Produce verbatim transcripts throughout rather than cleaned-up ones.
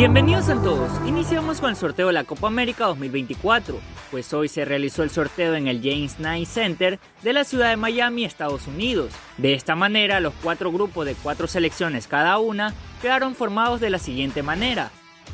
Bienvenidos a todos, iniciamos con el sorteo de la Copa América dos mil veinticuatro, pues hoy se realizó el sorteo en el James Knight Center de la ciudad de Miami, Estados Unidos. De esta manera, los cuatro grupos de cuatro selecciones cada una quedaron formados de la siguiente manera.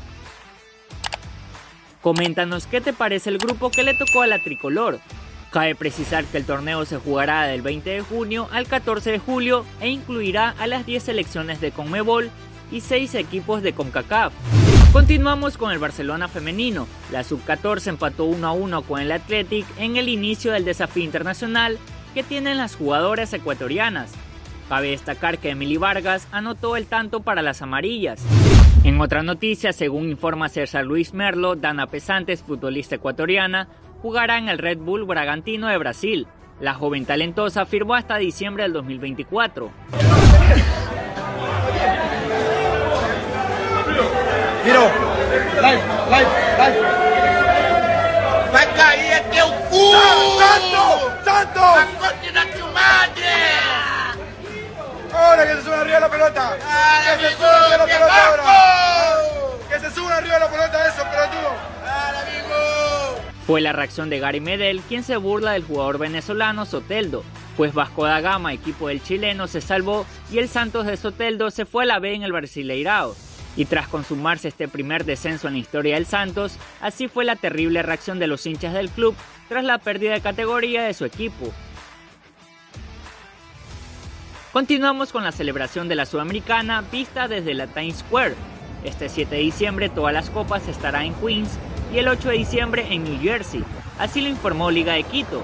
Coméntanos qué te parece el grupo que le tocó a la tricolor. Cabe precisar que el torneo se jugará del veinte de junio al catorce de julio e incluirá a las diez selecciones de CONMEBOL y seis equipos de CONCACAF. Continuamos con el Barcelona femenino. La sub catorce empató uno a uno con el Athletic en el inicio del desafío internacional que tienen las jugadoras ecuatorianas. Cabe destacar que Emily Vargas anotó el tanto para las amarillas. En otra noticia, según informa César Luis Merlo, Dana Pesantes, futbolista ecuatoriana, jugará en el Red Bull Bragantino de Brasil. La joven talentosa firmó hasta diciembre del dos mil veinticuatro. Virou! Live, live, live! Vai cair aqui o cu! ¡Santo! ¡Santo! ¡A cortina tu madre! ¡Ahora que se suban arriba de la pelota! ¡Que se suban arriba de la pelota ahora! ¡Que se suban arriba de la pelota eso, pelotudo! ¡Dale, amigo! Fue la reacción de Gary Medel quien se burla del jugador venezolano Soteldo, pues Vasco da Gama, equipo del chileno, se salvó y el Santos de Soteldo se fue a la B en el Brasileirao. Y tras consumarse este primer descenso en la historia del Santos, así fue la terrible reacción de los hinchas del club tras la pérdida de categoría de su equipo. Continuamos con la celebración de la Sudamericana vista desde la Times Square. Este siete de diciembre todas las copas estarán en Queens y el ocho de diciembre en New Jersey, así lo informó Liga de Quito.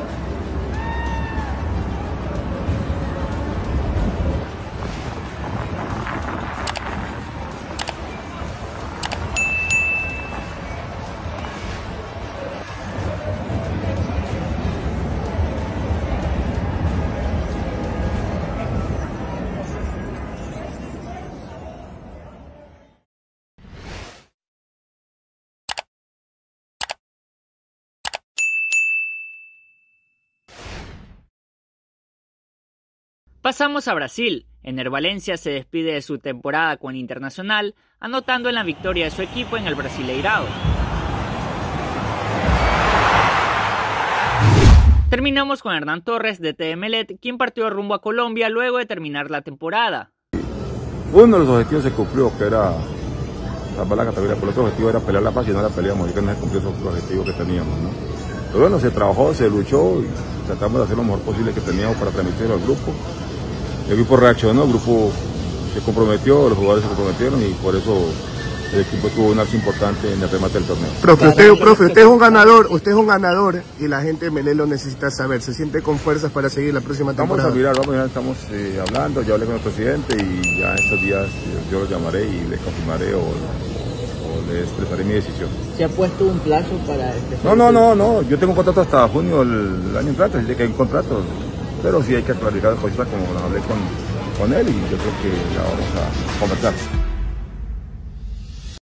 Pasamos a Brasil. Ener Valencia se despide de su temporada con el Internacional, anotando en la victoria de su equipo en el Brasileirao. Terminamos con Hernán Torres de T M L E T, quien partió rumbo a Colombia luego de terminar la temporada. Uno de los objetivos se cumplió, que era salvar la categoría, por el otro objetivo era pelear la paz y no la peleamos, y que no se cumplió esos objetivos que teníamos, ¿no? Pero bueno, se trabajó, se luchó y tratamos de hacer lo mejor posible que teníamos para transmitirlo al grupo. El grupo reaccionó, el grupo se comprometió, los jugadores se comprometieron y por eso el equipo tuvo un alza importante en el remate del torneo. Profe, usted, profe, usted es un ganador, usted es un ganador y la gente de Melé lo necesita saber. ¿Se siente con fuerzas para seguir la próxima temporada? Vamos a mirar, vamos, ya estamos eh, hablando, ya hablé con el presidente y ya estos días yo lo llamaré y les confirmaré o, o les expresaré mi decisión. ¿Se ha puesto un plazo para empezar? No, no, no, no, yo tengo un contrato hasta junio del año entrante, así que hay un contrato. Pero sí hay que clarificar cosas como lo hablé con, con él y yo creo que ya vamos a conversar.